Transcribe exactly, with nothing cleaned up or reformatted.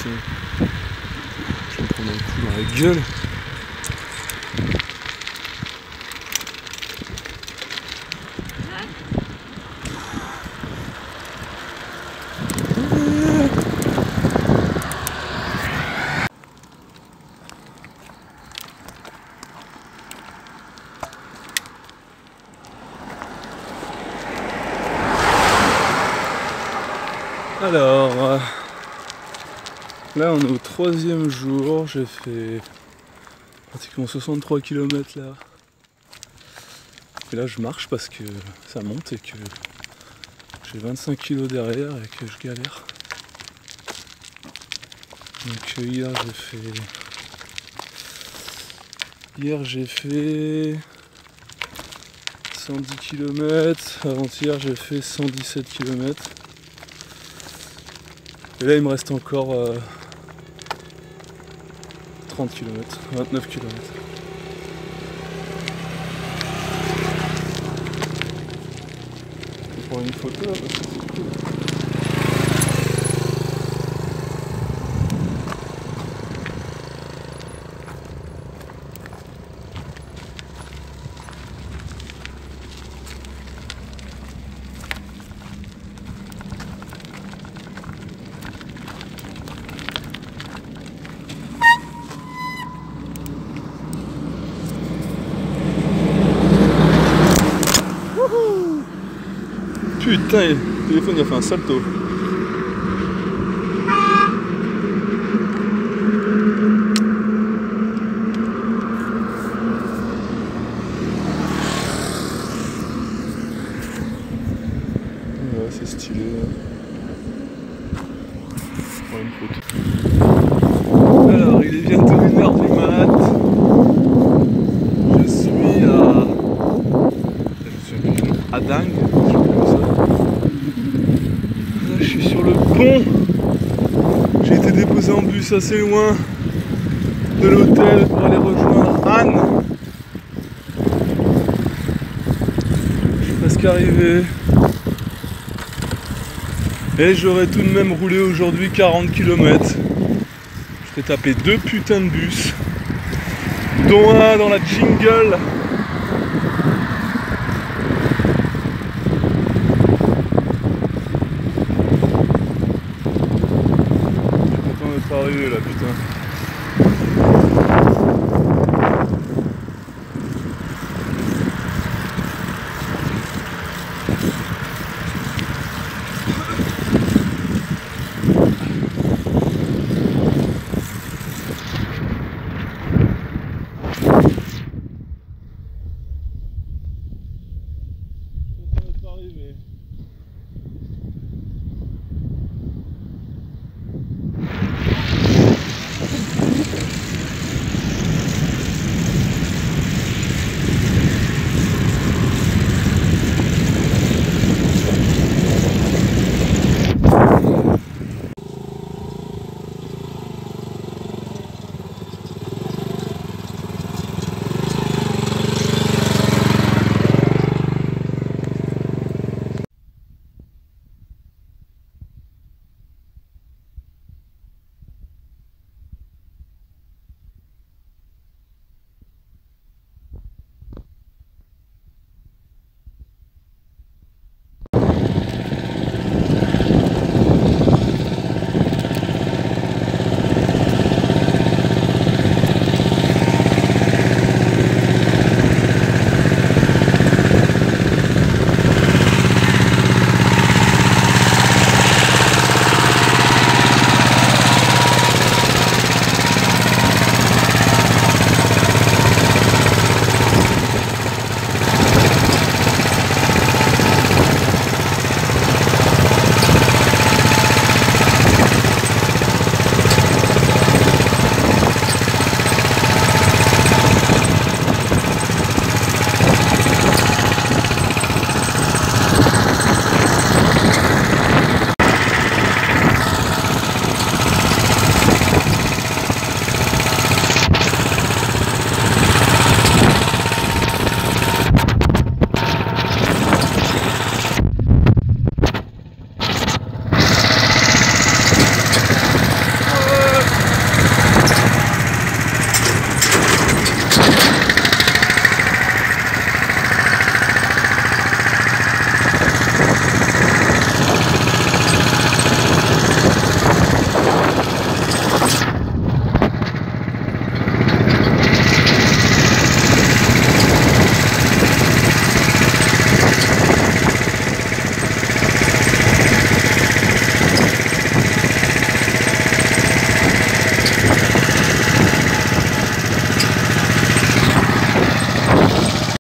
putain. Je vais me prendre un coup dans la gueule. Alors, euh, là on est au troisième jour, j'ai fait pratiquement soixante-trois kilomètres là. Et là je marche parce que ça monte et que j'ai vingt-cinq kilos derrière et que je galère. Donc hier j'ai fait... Hier j'ai fait cent dix kilomètres, avant-hier j'ai fait cent dix-sept kilomètres. Et là il me reste encore euh, trente kilomètres, vingt-neuf kilomètres. Je vais prendre une photo là parce que c'est cool. Putain, le téléphone il a fait un salto. Ouais, c'est stylé. Je prends une photo. Alors, il est bientôt une heure du mat. Je suis à... Je suis à Dingue. Je suis sur le pont. J'ai été déposé en bus assez loin de l'hôtel pour aller rejoindre Anne. Je suis presque arrivé. Et j'aurais tout de même roulé aujourd'hui quarante kilomètres. Je t'ai tapé deux putains de bus, dont un dans la jungle. Arrivé là, putain.